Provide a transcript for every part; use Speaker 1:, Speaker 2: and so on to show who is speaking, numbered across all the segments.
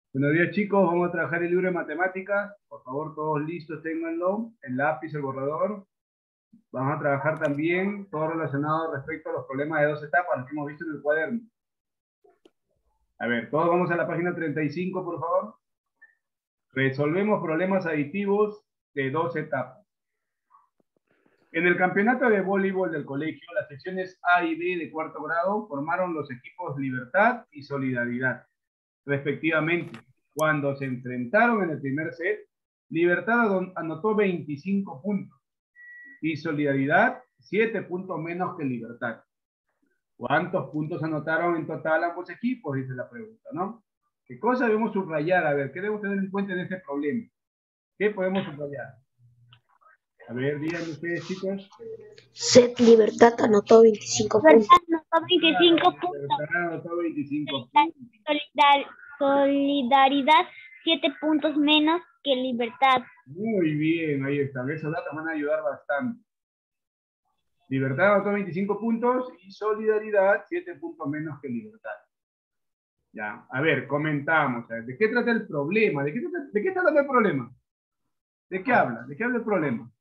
Speaker 1: Buenos días, chicos. Vamos a trabajar el libro de matemáticas. Por favor, todos listos, ténganlo. El lápiz, el borrador. Vamos a trabajar también todo relacionado respecto a los problemas de dos etapas, los que hemos visto en el cuaderno. A ver, todos vamos a la página 35, por favor. Resolvemos problemas aditivos de dos etapas. En el campeonato de voleibol del colegio, las secciones A y B de cuarto grado formaron los equipos Libertad y Solidaridad, respectivamente. Cuando se enfrentaron en el primer set, Libertad anotó 25 puntos y Solidaridad 7 puntos menos que Libertad. ¿Cuántos puntos anotaron en total ambos equipos? Dice la pregunta, ¿no? ¿Qué cosa debemos subrayar? A ver, ¿qué debemos tener en cuenta en este problema? ¿Qué podemos subrayar? A ver, díganme ustedes, chicos.
Speaker 2: Set Libertad anotó 25 puntos.
Speaker 3: Anotó 25 puntos.
Speaker 1: Libertad anotó 25 puntos.
Speaker 3: Solidaridad 7 puntos menos que Libertad.
Speaker 1: Muy bien, ahí está. Esos datos van a ayudar bastante. Libertad anotó 25 puntos y Solidaridad 7 puntos menos que Libertad. Ya, a ver, comentamos. A ver, ¿de qué trata el problema? ¿De qué está hablando el problema? ¿De qué habla? ¿De qué habla el problema?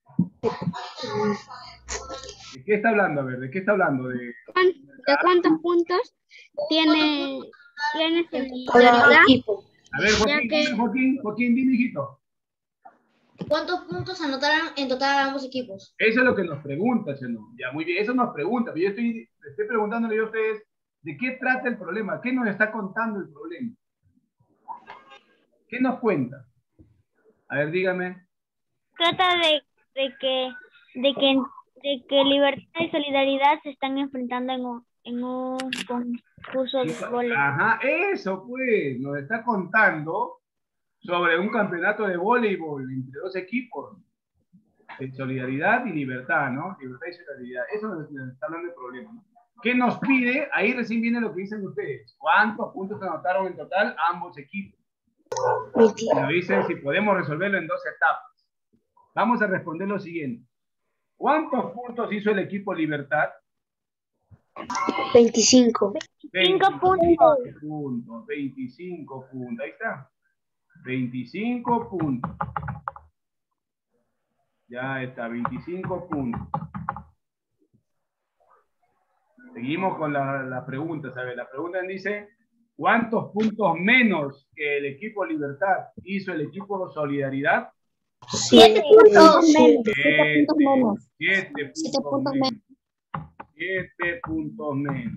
Speaker 1: ¿De qué está hablando? A ver, ¿de qué está hablando? ¿De
Speaker 3: cuántos puntos tiene
Speaker 2: Cada equipo.
Speaker 1: A ver, Joaquín, dime, hijito.
Speaker 4: ¿Cuántos puntos anotaron en total ambos equipos?
Speaker 1: Eso es lo que nos pregunta, ¿no? Ya, muy bien, eso nos pregunta, pero yo estoy preguntándole a ustedes de qué trata el problema, qué nos está contando el problema. ¿Qué nos cuenta? A ver, dígame.
Speaker 3: Trata de que Libertad y Solidaridad se están enfrentando en un concurso de voleibol.
Speaker 1: Ajá, eso pues, nos está contando sobre un campeonato de voleibol entre dos equipos, de Solidaridad y Libertad, ¿no? Libertad y Solidaridad, eso nos está hablando del problema, ¿no? ¿Qué nos pide? Ahí recién viene lo que dicen ustedes. ¿Cuántos puntos anotaron en total ambos equipos? Nos dicen si podemos resolverlo en dos etapas. Vamos a responder lo siguiente. ¿Cuántos puntos hizo el equipo Libertad?
Speaker 2: 25.
Speaker 3: 25 puntos.
Speaker 1: 25 puntos. Ahí está. 25 puntos. Ya está, 25 puntos. Seguimos con las preguntas. A ver, la pregunta dice, ¿cuántos puntos menos que el equipo Libertad hizo el equipo Solidaridad?
Speaker 3: 7 puntos menos.
Speaker 1: 7 puntos menos.
Speaker 3: 7 puntos menos.
Speaker 1: 7 puntos menos.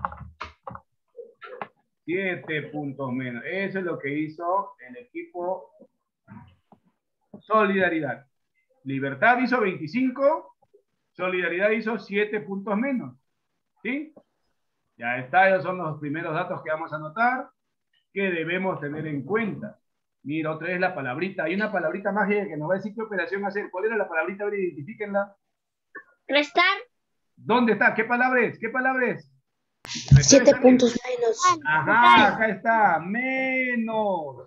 Speaker 1: 7 puntos menos. Eso es lo que hizo el equipo Solidaridad. Libertad hizo 25, Solidaridad hizo 7 puntos menos. ¿Sí? Ya está, esos son los primeros datos que vamos a anotar, que debemos tener en cuenta. Mira, otra vez la palabrita. Hay una palabrita mágica que nos va a decir qué operación hacer. ¿Cuál era la palabrita? A ver, identifíquenla.
Speaker 3: Restar.
Speaker 1: ¿Dónde está? ¿Qué palabra es? ¿Qué palabra es?
Speaker 2: 7 puntos menos.
Speaker 1: Ajá, acá está. Menos.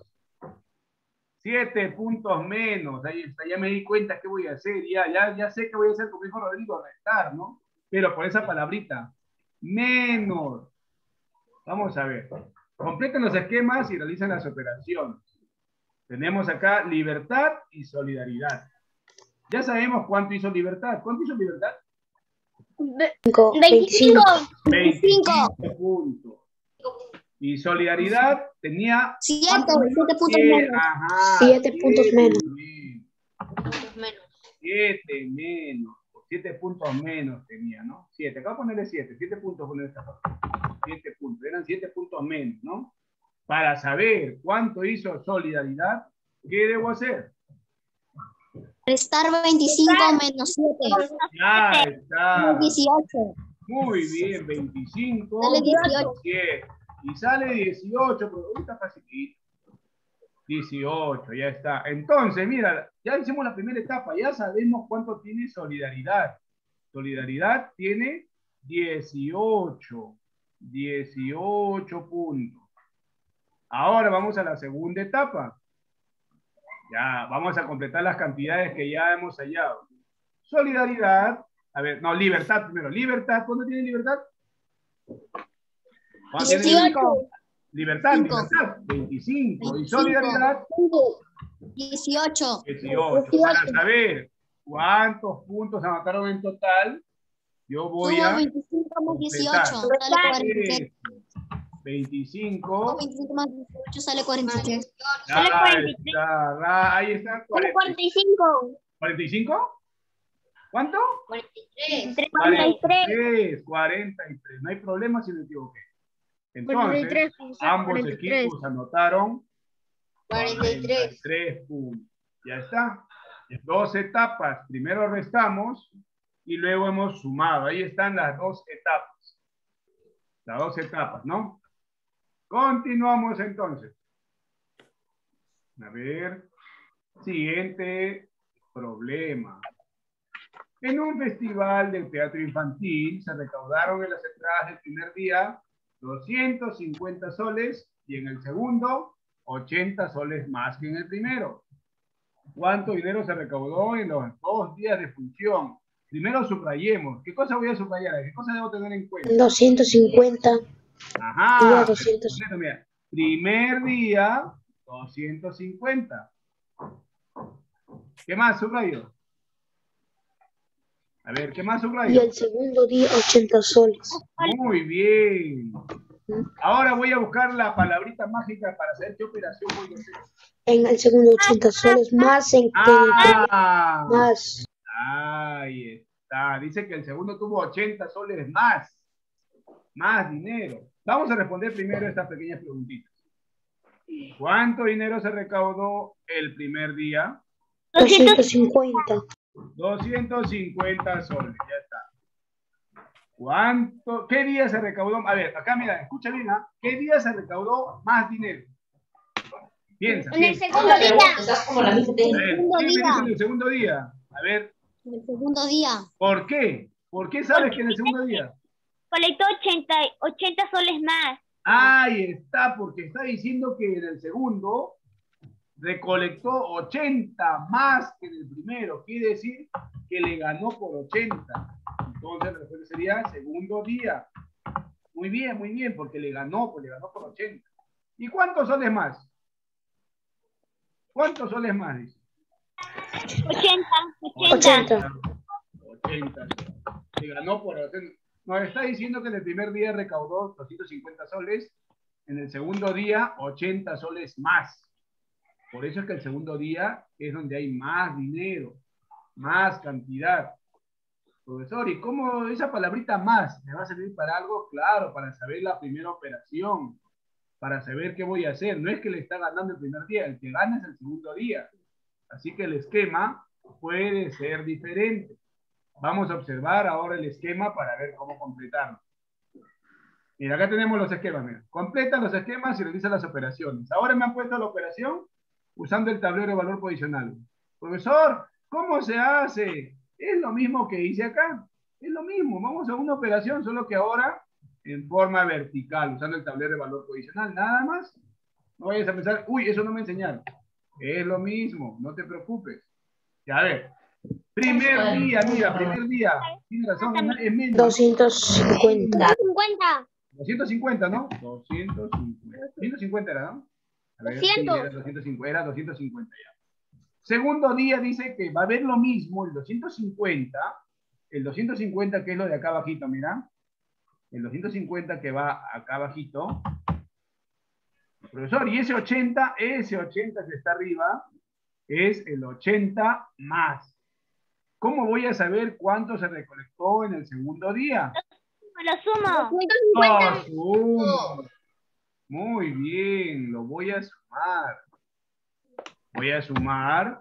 Speaker 1: 7 puntos menos. Ahí está. Ya me di cuenta qué voy a hacer. Ya sé qué voy a hacer, como dijo Rodrigo, restar, ¿no? Pero por esa palabrita. Menos. Vamos a ver. Completen los esquemas y realicen las operaciones. Tenemos acá Libertad y Solidaridad. Ya sabemos cuánto hizo Libertad. ¿Cuánto hizo Libertad?
Speaker 3: 25.
Speaker 1: 25 puntos. Y Solidaridad tenía
Speaker 3: 7 puntos menos.
Speaker 1: Ajá,
Speaker 2: 7 puntos menos.
Speaker 1: 7 menos. 7 puntos menos tenía, ¿no? 7. Acá voy a ponerle 7. 7 puntos poner esta parte. 7 puntos. Eran 7 puntos menos, ¿no? Para saber cuánto hizo Solidaridad, ¿qué debo hacer?
Speaker 4: Restar 25 menos 7.
Speaker 1: Ya está.
Speaker 4: 18.
Speaker 1: Muy bien, 25.
Speaker 4: Sale 18.
Speaker 1: 7. Y sale 18, pero está facilito. 18, ya está. Entonces, mira, ya hicimos la primera etapa, ya sabemos cuánto tiene Solidaridad. Solidaridad tiene 18. 18 puntos. Ahora vamos a la segunda etapa. Ya, vamos a completar las cantidades que ya hemos hallado. Solidaridad, a ver, no, Libertad primero. Libertad, ¿cuándo tiene Libertad?
Speaker 3: 18.
Speaker 1: Libertad,
Speaker 4: Cinco.
Speaker 1: libertad, 25. Y
Speaker 4: 25.
Speaker 1: solidaridad,
Speaker 4: 18.
Speaker 1: 18. Para saber cuántos puntos anotaron en total, yo voy
Speaker 4: Sumo
Speaker 1: a
Speaker 4: 25 más 18.
Speaker 1: completar.
Speaker 4: Sale 46.
Speaker 1: 25.
Speaker 4: 25 más 18 sale 43.
Speaker 3: Sale
Speaker 1: Ahí
Speaker 3: 43.
Speaker 1: está, ahí está.
Speaker 3: Sale 45.
Speaker 1: ¿45? ¿Cuánto?
Speaker 4: 43.
Speaker 3: 43.
Speaker 1: 43. No hay problema si me equivoqué. Entonces,
Speaker 3: 43,
Speaker 1: ambos
Speaker 3: 43.
Speaker 1: equipos anotaron
Speaker 4: 43.
Speaker 1: 43 puntos. Ya está. En 2 etapas. Primero restamos y luego hemos sumado. Ahí están las 2 etapas. Las 2 etapas, ¿no? Continuamos entonces. A ver. Siguiente problema. En un festival del teatro infantil se recaudaron en las entradas del primer día 250 soles y en el segundo 80 soles más que en el primero. ¿Cuánto dinero se recaudó en los 2 días de función? Primero subrayemos. ¿Qué cosa voy a subrayar? ¿Qué cosa debo tener en cuenta?
Speaker 2: 250.
Speaker 1: Ajá.
Speaker 2: Día 200.
Speaker 1: Mira, primer día 250. ¿Qué más subrayo? A ver, ¿qué más
Speaker 2: Y
Speaker 1: subrayo?
Speaker 2: el segundo día 80 soles.
Speaker 1: Muy bien. Ahora voy a buscar la palabrita mágica para saber qué operación voy a hacer.
Speaker 2: En el segundo 80 soles más en que más.
Speaker 1: Ahí está. Dice que el segundo tuvo 80 soles más. Más dinero. Vamos a responder primero estas pequeñas preguntitas. ¿Cuánto dinero se recaudó el primer día?
Speaker 2: 250.
Speaker 1: 250 soles. Ya está. ¿Cuánto? ¿Qué día se recaudó? A ver, acá mira, escucha bien, ¿ah? ¿Qué día se recaudó más dinero? Piensa.
Speaker 3: En el
Speaker 1: piensa.
Speaker 3: segundo día.
Speaker 1: A ver, ¿qué me dice en el segundo día? A ver,
Speaker 4: En el segundo día.
Speaker 1: ¿por qué? ¿Por qué sabes que en el segundo día?
Speaker 3: Colectó 80 soles más.
Speaker 1: Ahí está, porque está diciendo que en el segundo recolectó 80 más que en el primero. Quiere decir que le ganó por 80. Entonces la respuesta sería segundo día. Muy bien, porque le ganó por 80. ¿Y cuántos soles más? ¿Cuántos soles más? Dice.
Speaker 3: 80.
Speaker 1: 80. Le ganó por 80. Nos está diciendo que en el primer día recaudó 250 soles, en el segundo día 80 soles más. Por eso es que el segundo día es donde hay más dinero, más cantidad. Profesor, ¿y cómo esa palabrita más me va a servir para algo? Claro, para saber la primera operación, para saber qué voy a hacer. No es que le está ganando el primer día, el que gana es el segundo día. Así que el esquema puede ser diferente. Vamos a observar ahora el esquema para ver cómo completarlo. Mira, acá tenemos los esquemas. Mira. Completa los esquemas y realiza las operaciones. Ahora me han puesto la operación usando el tablero de valor posicional. Profesor, ¿cómo se hace? Es lo mismo que hice acá. Es lo mismo. Vamos a una operación, solo que ahora en forma vertical, usando el tablero de valor posicional. Nada más. No vayas a pensar, uy, eso no me enseñaron. Es lo mismo, no te preocupes. Ya, a ver. Primer día, mira, primer día. Tiene razón, es menos.
Speaker 2: 250.
Speaker 3: 50.
Speaker 1: 250, ¿no? 250. 250 era, ¿no? A ver,
Speaker 3: 200.
Speaker 1: sí, era 250 ya. Segundo día dice que va a haber lo mismo, el 250 que es lo de acá abajito, mira. El 250 que va acá abajito. Profesor, y ese 80 que está arriba, es el 80 más. ¿Cómo voy a saber cuánto se recolectó en el segundo día?
Speaker 3: Lo sumo.
Speaker 1: Lo sumo. Muy bien, lo voy a sumar. Voy a sumar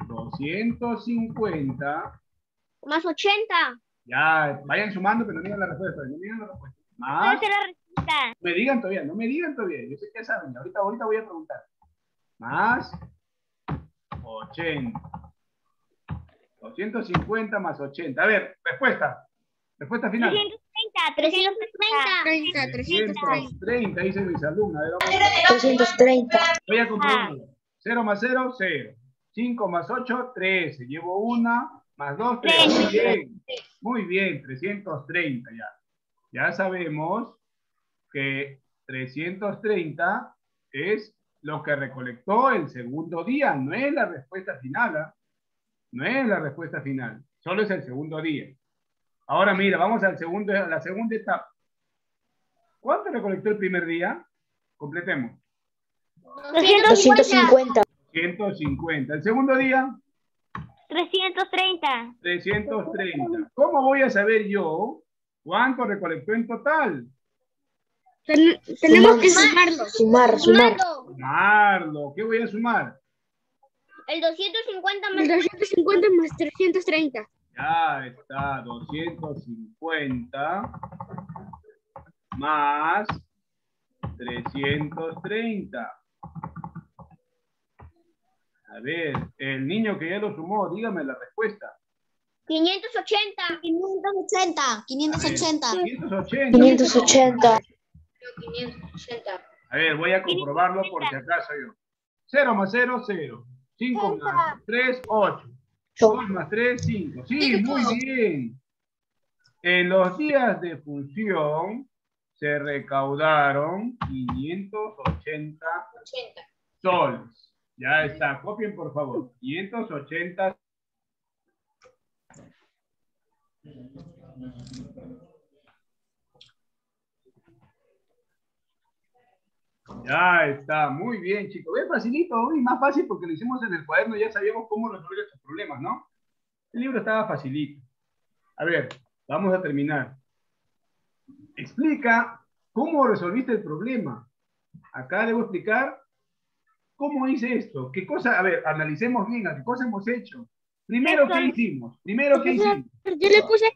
Speaker 1: 250.
Speaker 3: Más 80.
Speaker 1: Ya, vayan sumando, pero no digan la respuesta. No digan la respuesta.
Speaker 3: Puede
Speaker 1: Más.
Speaker 3: ser la respuesta.
Speaker 1: No me digan todavía. Yo sé que saben. Ahorita voy a preguntar. Más 80. 250 más 80. A ver, respuesta. Respuesta final.
Speaker 3: 330.
Speaker 1: 330, dice mis alumnos. A ver, vamos
Speaker 2: 330.
Speaker 1: voy a comprobarlo. 0 más 0, 0. 5 más 8, 13. Llevo 1 más 2, 3. Muy bien. Muy bien, 330 ya. Ya sabemos que 330 es lo que recolectó el segundo día, no es la respuesta final, ¿eh? No es la respuesta final, solo es el segundo día. Ahora mira, vamos a la segunda etapa. ¿Cuánto recolectó el primer día? Completemos.
Speaker 2: 250.
Speaker 1: 150. El segundo día,
Speaker 3: 330.
Speaker 1: 330. ¿Cómo voy a saber yo cuánto recolectó en total?
Speaker 4: Tenemos que sumarlo.
Speaker 2: Sumar.
Speaker 1: Sumarlo. ¿Qué voy a sumar?
Speaker 4: El 250 más...
Speaker 5: El 250 más 330.
Speaker 1: Ya está, 250 más 330. A ver, el niño que ya lo sumó, dígame la respuesta.
Speaker 4: 580. 580. 580.
Speaker 1: 580.
Speaker 2: 580.
Speaker 4: 580.
Speaker 1: A ver, voy a comprobarlo por si acaso yo. 0 más 0, 0. 5 más 3, 8. 2 más 3, 5. Sí, muy bien. En los días de función se recaudaron 580 soles. Ya está, copien por favor. 580. Ya está, muy bien, chicos. Ve facilito, hoy más fácil porque lo hicimos en el cuaderno, ya sabíamos cómo resolver estos problemas, ¿no? El libro estaba facilito. A ver, vamos a terminar. Explica cómo resolviste el problema. Acá debo explicar cómo hice esto. ¿Qué cosa? A ver, analicemos bien, ¿qué cosa hemos hecho? Primero, ¿qué hicimos?
Speaker 5: Yo le puse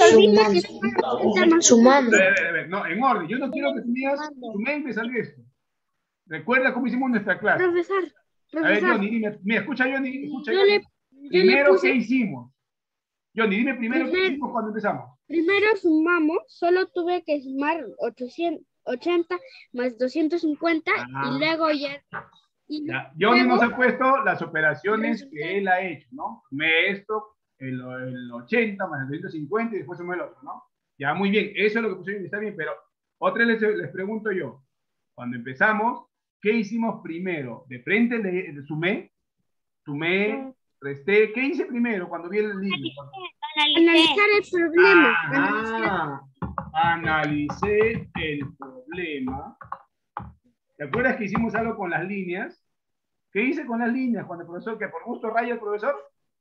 Speaker 2: Sumando.
Speaker 1: A ver, no, en orden. Yo no quiero que tú digas, sumé y me salió esto. Recuerda cómo hicimos nuestra clase.
Speaker 5: Profesor.
Speaker 1: A ver, Johnny, dime, ¿me escucha Johnny? ¿Escucha,
Speaker 5: Yo
Speaker 1: Johnny?
Speaker 5: le
Speaker 1: Primero,
Speaker 5: puse-
Speaker 1: ¿qué hicimos? Johnny, dime primero qué hicimos cuando empezamos.
Speaker 5: Primero sumamos, solo tuve que sumar 880 más 250 y luego ya...
Speaker 1: Ya, Johnny nos ha puesto las operaciones que él ha hecho, ¿no? Sumé esto, el 80 más el 250 y después sumé el otro, ¿no? Ya, muy bien, eso es lo que pusieron, está bien, pero otra vez les pregunto yo, cuando empezamos, ¿qué hicimos primero? De frente sumé, resté, ¿qué hice primero cuando vi el libro?
Speaker 5: Analizar el problema.
Speaker 1: Analicé el problema. ¿Te acuerdas que hicimos algo con las líneas? ¿Qué hice con las líneas cuando el profesor, que por gusto raya el profesor?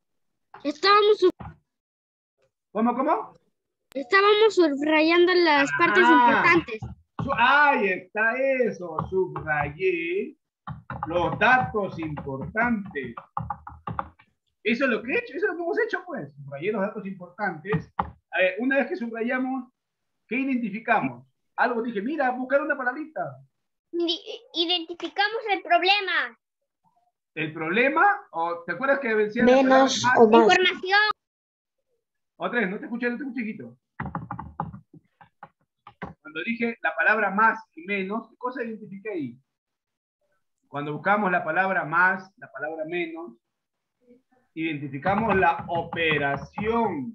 Speaker 1: ¿Cómo?
Speaker 5: Estábamos subrayando las partes importantes.
Speaker 1: Ahí está eso, subrayé los datos importantes. Eso es lo que he hecho, eso es lo que hemos hecho, pues. Subrayé los datos importantes. A ver, una vez que subrayamos, ¿qué identificamos? Algo dije, mira, buscar una palabrita.
Speaker 4: Identificamos el problema.
Speaker 1: ¿El problema? ¿O te acuerdas que decía
Speaker 2: Menos o más.
Speaker 4: Información.
Speaker 1: Otra vez, no te escuché, chiquito. Cuando dije la palabra más y menos, ¿qué cosa identifiqué ahí? Cuando buscamos la palabra más, la palabra menos, identificamos la operación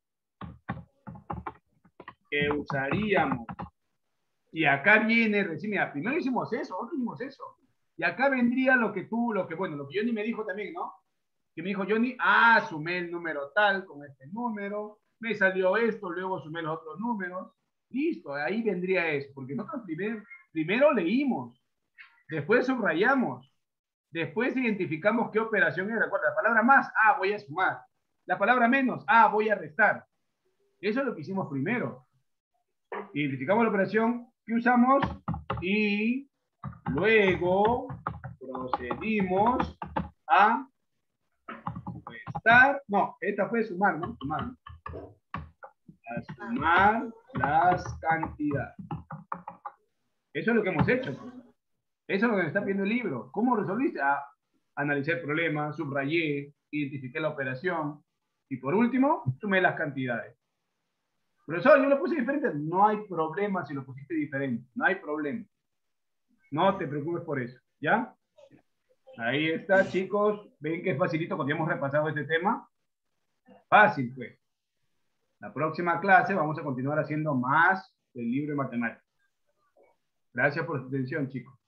Speaker 1: que usaríamos. Y acá viene, recién, mira, primero hicimos eso, otro hicimos eso. Y acá vendría lo que Johnny me dijo también, ¿no? Que me dijo Johnny, sumé el número tal con este número, me salió esto, luego sumé los otros números. Listo, ahí vendría eso, porque nosotros primero leímos, después subrayamos, después identificamos qué operación era. Recuerda, la palabra más, voy a sumar. La palabra menos, voy a restar. Eso es lo que hicimos primero. Identificamos la operación que usamos y luego procedimos a restar. No, esta fue sumar, ¿no? A sumar las cantidades. Eso es lo que hemos hecho. Eso es lo que me está pidiendo el libro. ¿Cómo resolviste? Analicé el problema, subrayé, identifiqué la operación y por último, sumé las cantidades. Profesor, yo lo puse diferente. No hay problema si lo pusiste diferente. No hay problema. No te preocupes por eso. ¿Ya? Ahí está, chicos. ¿Ven que es facilito cuando ya hemos repasado este tema? Fácil, pues. La próxima clase vamos a continuar haciendo más del libro de matemáticas. Gracias por su atención, chicos.